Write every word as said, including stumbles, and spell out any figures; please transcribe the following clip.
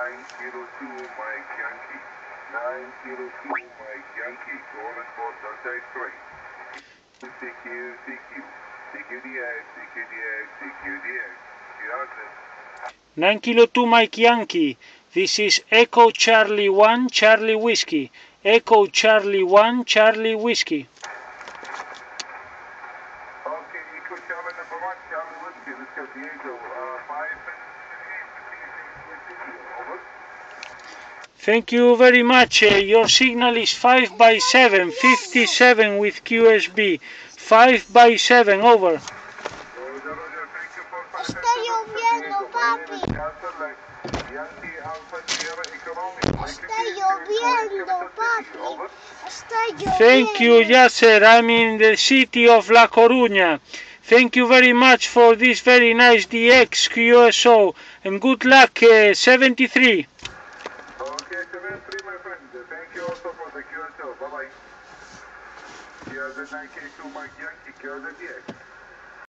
nine zero two Mike Yankee. nine zero two Mike Yankee, calling for Sunday three. C Q, C Q. C Q D X, C Q D X, C Q D X. nine Kilo two Mike Yankee. This is Echo Charlie one Charlie Whiskey. Echo Charlie one Charlie Whiskey. Okay, Echo Charlie number one, Charlie Whiskey. Let's go Diego. Uh, five over. Thank you very much. Uh, your signal is five by seven, fifty-seven with Q S B. five by seven, over. Está lloviendo, papi. Está lloviendo, papi. Está lloviendo. Thank you, Yasser. I'm in the city of La Coruña. Thank you very much for this very nice D X Q S O. And good luck, uh, seventy-three. Okay, seventy-three, my friend. Thank you also for the Q S O. Bye-bye. Here's the nine K two Mike Yankee, here's the D X.